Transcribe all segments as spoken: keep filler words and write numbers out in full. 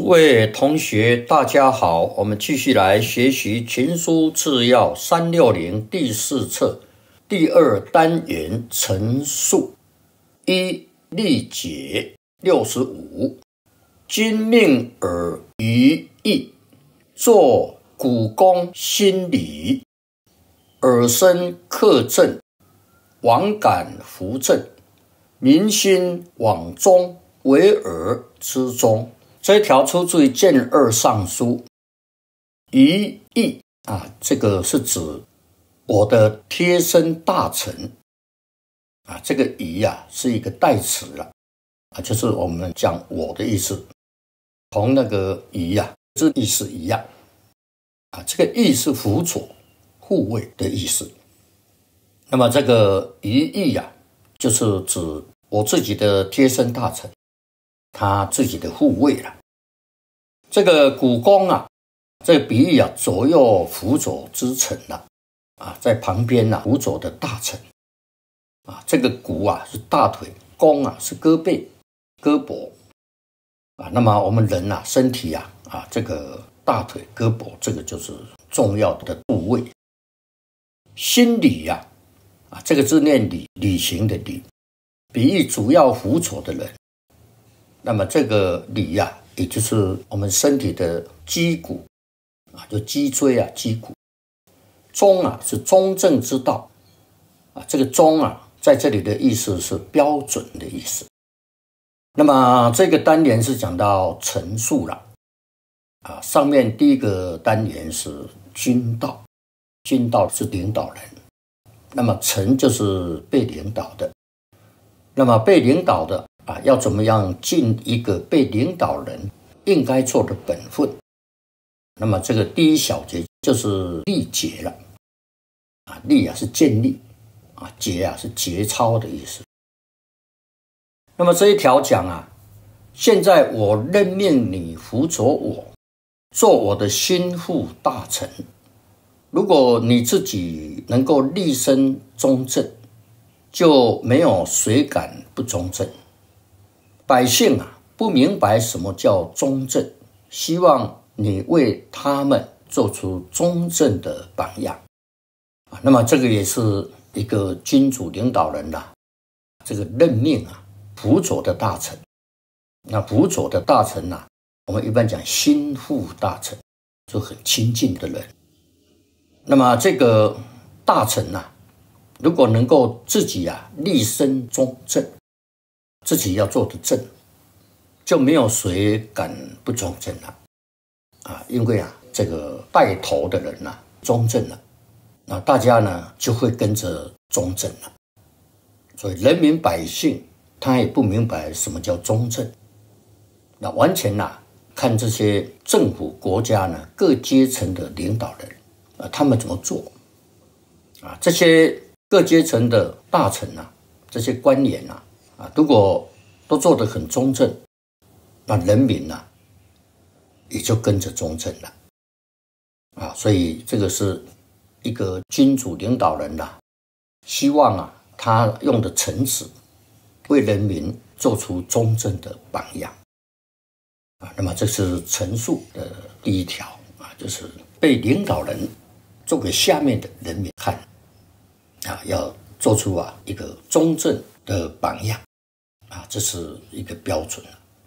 诸位同学大家好，我们继续来学习群书治要三六零第四册第二单元陈述。一、例解六十五，君命尔于义，作古公心理，尔身克正，王感扶正，民心往中，为尔之中。这一条出自于谏二上书。于义啊，这个是指我的贴身大臣啊，这个于啊是一个代词了啊，就是我们讲我的意思，同那个于啊这意思一样啊。这个义是辅佐、护卫的意思。那么这个于义啊，就是指我自己的贴身大臣，他自己的护卫了。这个古公啊，这个比喻啊，左右辅佐之臣了啊，在旁边啊辅佐的大臣啊，这个骨啊是大腿，弓啊是胳膊、胳膊啊。那么我们人啊，身体啊啊，这个大腿、胳膊，这个就是重要的部位。心理呀啊，这个字念理，履行的履，比喻主要辅佐的人。那么这个理呀、啊，也就是我们身体的肌骨啊，就脊椎啊，肌骨。中啊是中正之道啊，这个中啊在这里的意思是标准的意思。那么这个单元是讲到陈述了啊，上面第一个单元是君道，君道是领导人，那么臣就是被领导的，那么被领导的啊，要怎么样尽一个被领导人应该做的本分？那么这个第一小节就是例解了啊，例啊是建立啊，节啊是节操的意思。那么这一条讲啊，现在我任命你辅佐我，做我的心腹大臣。如果你自己能够立身忠正，就没有谁敢不忠正。百姓啊，不明白什么叫忠正，希望你为他们做出忠正的榜样啊。那么这个也是一个君主领导人啦、啊，这个任命啊，辅佐的大臣。那辅佐的大臣啊，我们一般讲心腹大臣，就很亲近的人。那么这个大臣啊，如果能够自己啊立身忠正，自己要做的正，就没有谁敢不忠正了啊！因为啊，这个带头的人啊忠正了，那大家呢就会跟着忠正了。所以人民百姓他也不明白什么叫忠正，那完全啊看这些政府国家呢各阶层的领导人啊，他们怎么做啊？这些各阶层的大臣啊，这些官员啊。啊，如果都做得很忠正，那人民啊也就跟着忠正了啊。所以这个是一个君主领导人啊，希望啊他用的臣子为人民做出忠正的榜样啊。那么这是陈述的第一条啊，就是被领导人做给下面的人民看啊，要做出啊一个忠正的榜样啊，这是一个标准。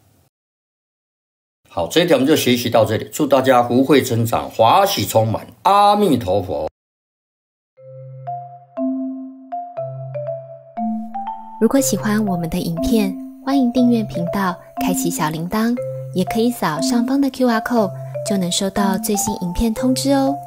好，这一条我们就学习到这里，祝大家福慧增长，华喜充满，阿弥陀佛。 如果喜欢我们的影片，欢迎订阅频道，开启小铃铛，也可以扫上方的 Q R code， 就能收到最新影片通知哦。